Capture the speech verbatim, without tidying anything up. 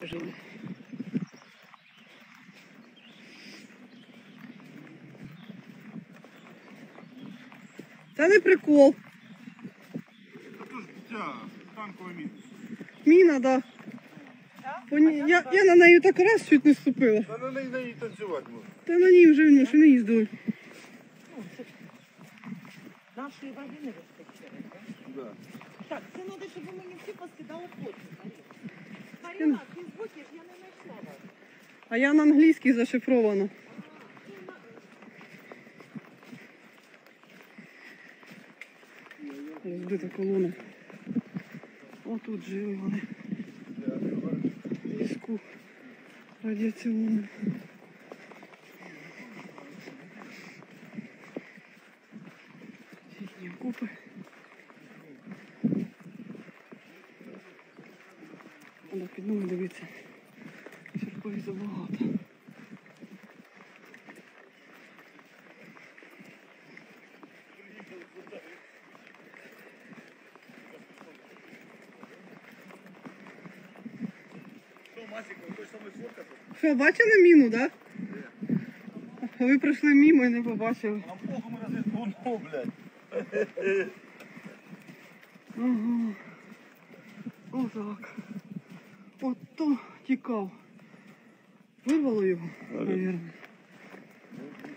жили. Це не прикол. Це ж ця танкова міна. Міна, да. Поні... Я, я на неї так раз чуть не вступила. Та на неї, на неї танцювати можна. Та на ній вже ну, ще не їздили. Нашої ваги не вистачає, так? Да. Так, це треба, щоб ви мені всі поскидали фото. Маріна, ти звукиш, я не знайшла вас. А я на англійській зашифрована. Розбита колона. Отут жили вони. В ліску радіаційному. Їхні окопи. Треба під ноги дивитися. Сюрпризів забагато. Що, бачили міну, так? Да? А ви пройшли мимо і не побачили. Нам похуй ми розвідку воно, блядь. Ага. Отак. Ото тікав. Вирвало його, мабуть.